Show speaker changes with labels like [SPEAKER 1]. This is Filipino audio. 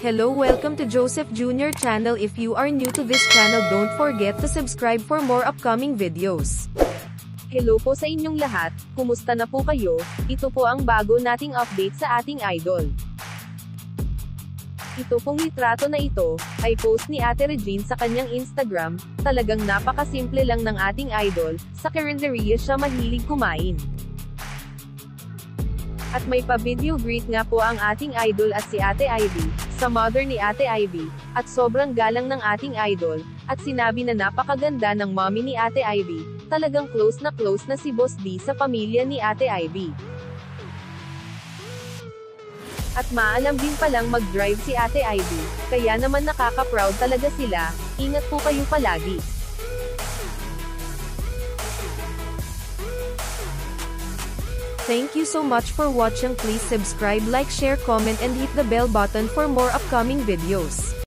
[SPEAKER 1] Hello, welcome to Joseph Jr. channel. If you are new to this channel, don't forget to subscribe for more upcoming videos.
[SPEAKER 2] Hello po sa inyong lahat, kumusta na po kayo? Ito po ang bago nating update sa ating idol. Ito pong litrato na ito, ay post ni Ate Regine sa kanyang Instagram. Talagang napakasimple lang ng ating idol, sa karinderya siya mahilig kumain. At may pa-video greet nga po ang ating idol at si Ate Ivy, sa mother ni Ate Ivy, at sobrang galang ng ating idol, at sinabi na napakaganda ng mommy ni Ate Ivy. Talagang close na si Boss D sa pamilya ni Ate Ivy. At maalam din palang mag-drive si Ate Ivy, kaya naman nakaka-proud talaga sila. Ingat po kayo palagi.
[SPEAKER 1] Thank you so much for watching. Please subscribe, like, share, comment and hit the bell button for more upcoming videos.